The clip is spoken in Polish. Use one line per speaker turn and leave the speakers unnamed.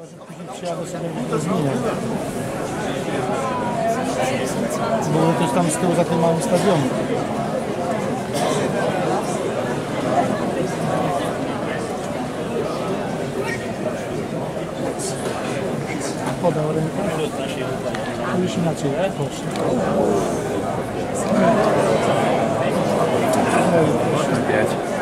Później przyjadę sobie do Zmienia. Było też tam z tyłu za tym małym stadionem. Podał rękę. To już inaczej poszło.
Można zbierać.